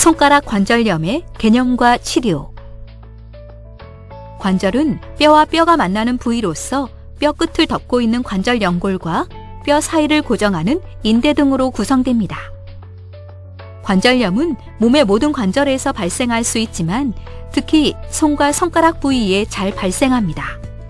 손가락 관절염의 개념과 치료. 관절은 뼈와 뼈가 만나는 부위로서 뼈 끝을 덮고 있는 관절 연골과 뼈 사이를 고정하는 인대 등으로 구성됩니다. 관절염은 몸의 모든 관절에서 발생할 수 있지만 특히 손과 손가락 부위에 잘 발생합니다.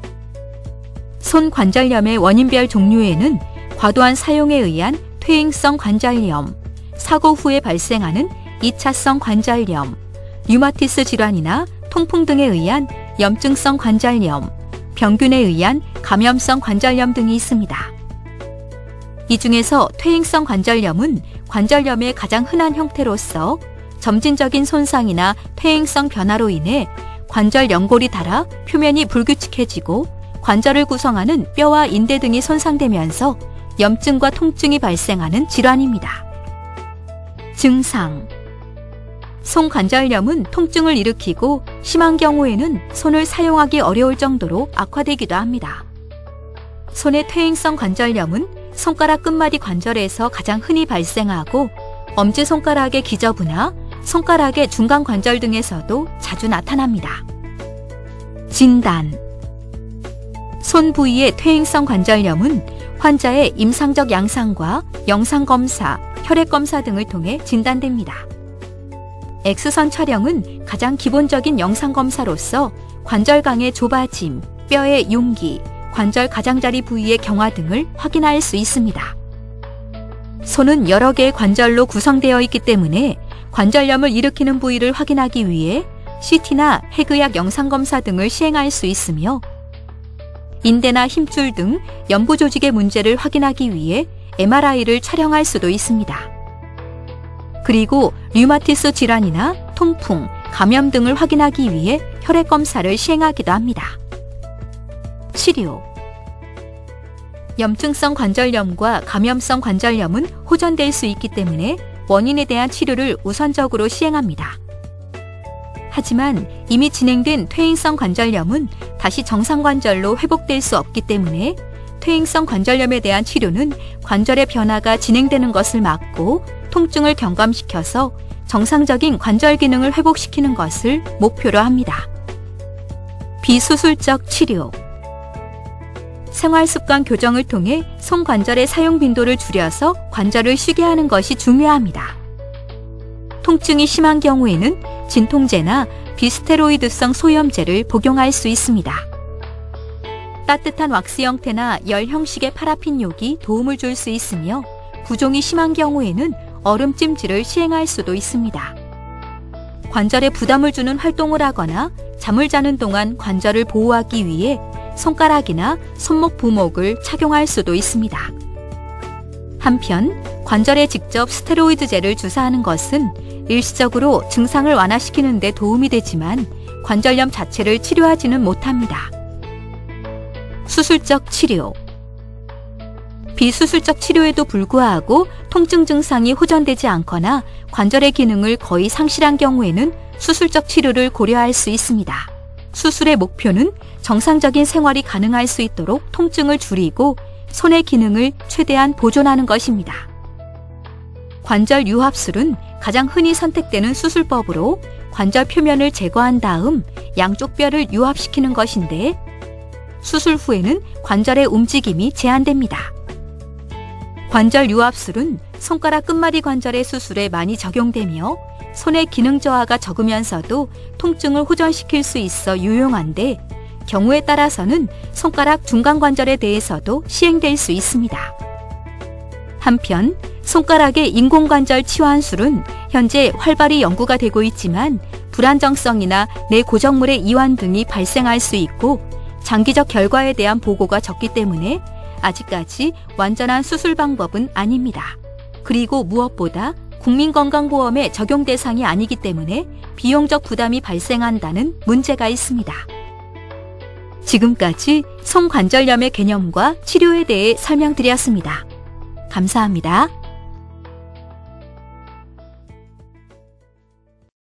손 관절염의 원인별 종류에는 과도한 사용에 의한 퇴행성 관절염, 사고 후에 발생하는 2차성 관절염, 류마티스 질환이나 통풍 등에 의한 염증성 관절염, 병균에 의한 감염성 관절염 등이 있습니다. 이 중에서 퇴행성 관절염은 관절염의 가장 흔한 형태로서 점진적인 손상이나 퇴행성 변화로 인해 관절 연골이 닳아 표면이 불규칙해지고 관절을 구성하는 뼈와 인대 등이 손상되면서 염증과 통증이 발생하는 질환입니다. 증상. 손 관절염은 통증을 일으키고 심한 경우에는 손을 사용하기 어려울 정도로 악화되기도 합니다. 손의 퇴행성 관절염은 손가락 끝마디 관절에서 가장 흔히 발생하고 엄지손가락의 기저부나 손가락의 중간 관절 등에서도 자주 나타납니다. 진단. 손 부위의 퇴행성 관절염은 환자의 임상적 양상과 영상검사, 혈액검사 등을 통해 진단됩니다. X선 촬영은 가장 기본적인 영상검사로서 관절강의 좁아짐, 뼈의 용기, 관절 가장자리 부위의 경화 등을 확인할 수 있습니다. 손은 여러 개의 관절로 구성되어 있기 때문에 관절염을 일으키는 부위를 확인하기 위해 CT나 핵의학 영상검사 등을 시행할 수 있으며 인대나 힘줄 등 연부 조직의 문제를 확인하기 위해 MRI를 촬영할 수도 있습니다. 그리고 류마티스 질환이나 통풍, 감염 등을 확인하기 위해 혈액검사를 시행하기도 합니다. 치료. 염증성 관절염과 감염성 관절염은 호전될 수 있기 때문에 원인에 대한 치료를 우선적으로 시행합니다. 하지만 이미 진행된 퇴행성 관절염은 다시 정상 관절로 회복될 수 없기 때문에 퇴행성 관절염에 대한 치료는 관절의 변화가 진행되는 것을 막고 통증을 경감시켜서 정상적인 관절 기능을 회복시키는 것을 목표로 합니다. 비수술적 치료. 생활습관 교정을 통해 손 관절의 사용 빈도를 줄여서 관절을 쉬게 하는 것이 중요합니다. 통증이 심한 경우에는 진통제나 비스테로이드성 소염제를 복용할 수 있습니다. 따뜻한 왁스 형태나 열 형식의 파라핀 욕이 도움을 줄 수 있으며 부종이 심한 경우에는 얼음 찜질을 시행할 수도 있습니다. 관절에 부담을 주는 활동을 하거나 잠을 자는 동안 관절을 보호하기 위해 손가락이나 손목 부목을 착용할 수도 있습니다. 한편 관절에 직접 스테로이드제를 주사하는 것은 일시적으로 증상을 완화시키는 데 도움이 되지만 관절염 자체를 치료하지는 못합니다. 수술적 치료. 비수술적 치료에도 불구하고 통증 증상이 호전되지 않거나 관절의 기능을 거의 상실한 경우에는 수술적 치료를 고려할 수 있습니다. 수술의 목표는 정상적인 생활이 가능할 수 있도록 통증을 줄이고 손의 기능을 최대한 보존하는 것입니다. 관절 유합술은 가장 흔히 선택되는 수술법으로 관절 표면을 제거한 다음 양쪽 뼈를 유합시키는 것인데 수술 후에는 관절의 움직임이 제한됩니다. 관절 유합술은 손가락 끝마디 관절의 수술에 많이 적용되며 손의 기능 저하가 적으면서도 통증을 호전시킬 수 있어 유용한데 경우에 따라서는 손가락 중간 관절에 대해서도 시행될 수 있습니다. 한편 손가락의 인공관절 치환술은 현재 활발히 연구가 되고 있지만 불안정성이나 뇌 고정물의 이완 등이 발생할 수 있고 장기적 결과에 대한 보고가 적기 때문에 아직까지 완전한 수술 방법은 아닙니다. 그리고 무엇보다 국민건강보험의 적용 대상이 아니기 때문에 비용적 부담이 발생한다는 문제가 있습니다. 지금까지 손관절염의 개념과 치료에 대해 설명드렸습니다. 감사합니다.